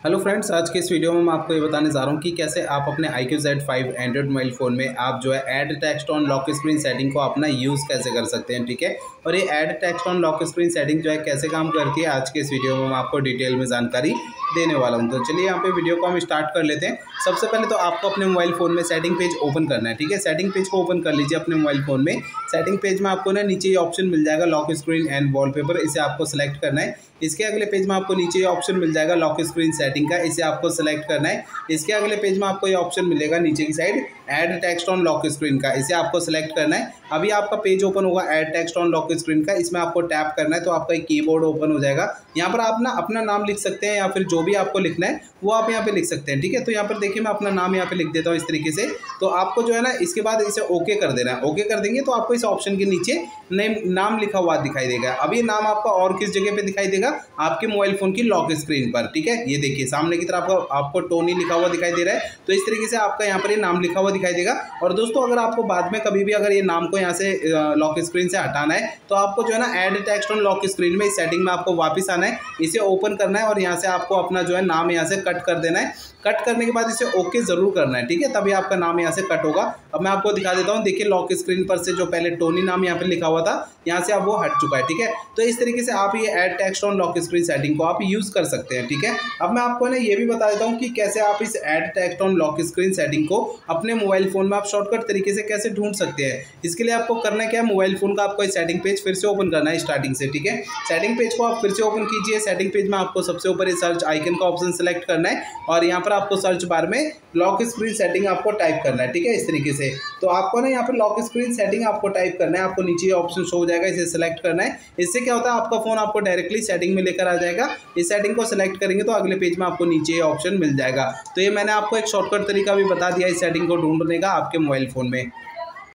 Hello friends, आज के इस वीडियो में मैं आपको ये बताने जा रहा हूँ कि कैसे आप अपने iQOO Z5 Android mobile phone में आप जो है add text on lock screen setting को अपना यूज़ कैसे कर सकते हैं। ठीक है, और ये add text on lock screen setting जो है कैसे काम करती है, आज के इस वीडियो में मैं आपको डिटेल में जानकारी देने वाला हूँ। तो चलिए यहाँ पे वीडियो को हम स्टार्ट कर लेते हैं। सबसे पहले तो आपको अपने मोबाइल फ़ोन में सेटिंग पेज ओपन करना है। ठीक है, सेटिंग पेज को ओपन कर लीजिए अपने मोबाइल फ़ोन में। सेटिंग पेज में आपको ना नीचे ये ऑप्शन मिल जाएगा लॉक स्क्रीन एंड वॉलपेपर, इसे आपको सेलेक्ट करना है। इसके अगले पेज में आपको नीचे ये ऑप्शन मिल जाएगा लॉक स्क्रीन सेटिंग का, इसे आपको सेलेक्ट करना है। इसके अगले पेज में आपको ये ऑप्शन मिलेगा नीचे की side add text on lock screen का, इसे आपको सेलेक्ट करना है। अभी आपका पेज ओपन होगा add text on lock screen का, इसमें आपको टैप करना है तो आपका एक कीबोर्ड ओपन हो जाएगा। यहाँ पर आप ना अपना नाम लिख सकते हैं या फिर जो भी आपको लिखना है वो आप यहाँ पे लिख सकते हैं। ठीक है, तो यहाँ पर देखिए मैं अपना नाम यहाँ पे लिख देता हूँ इस तरीके से। तो आपको जो है ना इसके बाद इसे ओके कर देना है। ओके कर देंगे तो आपको इस ऑप्शन के नीचे नाम लिखा हुआ दिखाई देगा। अब ये नाम आपका और किस जगह पे दिखाई देगा, आपके मोबाइल फोन की लॉक स्क्रीन पर। ठीक है, ये देखिए सामने की तरफ आपको टोनी लिखा हुआ दिखाई दे रहा है, तो इस तरीके से आपका यहाँ पर ये नाम लिखा हुआ दिखाई देगा। और दोस्तों अगर आपको बाद में कभी भी अगर ये नाम को यहाँ से लॉक स्क्रीन से हटाना है तो आपको जो है ना add text on lock screen में इस सेटिंग में आपको वापस आना है, इसे ओपन करना है और यहाँ से आपको अपना जो है नाम यहाँ से कट कर देना है। कट करने के बाद इसे ओके जरूर करना है। ठीक है, तभी आपका नाम यहाँ से कट होगा। अब मैं आपको दिखा देता हूँ, देखिए लॉक स्क्रीन पर से जो पहले टोनी नाम यहाँ पे लिखा हुआ था यहाँ से अब वो हट चुका है। ठीक है, तो इस तरीके से आप ये add text on lock screen setting को आप यूज कर सकते हैं। ठीक है, अब मैं आपको ना ये भी बता देता हूँ कि कैसे आप इस add text on lock screen setting को अपने मोबाइल फोन में आप शॉर्टकट तरीके से कैसे ढूंढ सकते हैं। इसके लिए आपको करना क्या है, मोबाइल फोन का आपको सेटिंग पेज फिर से ओपन करना है स्टार्टिंग से। ठीक है, सेटिंग पेज को आप फिर से ओपन कीजिए। सेटिंग पेज में आपको सबसे ऊपर ये सर्च आइकन का ऑप्शन सेलेक्ट करना है और यहाँ पर आपको सर्च बार में लॉक स्क्रीन सेटिंग आपको टाइप करना है। ठीक है, इस तरीके से तो आपको ना यहाँ पर लॉक स्क्रीन सेटिंग आपको टाइप करना है। आपको नीचे ऑप्शन शो हो जाएगा, इसे सेलेक्ट करना है। इससे क्या होता है, आपका फोन आपको डायरेक्टली सेटिंग में लेकर आ जाएगा। इस सेटिंग को सेलेक्ट करेंगे तो अगले पेज में आपको नीचे ऑप्शन मिल जाएगा। तो ये मैंने आपको एक शॉर्टकट तरीका भी बता दिया इस सेटिंग को ढूंढने का आपके मोबाइल फोन में।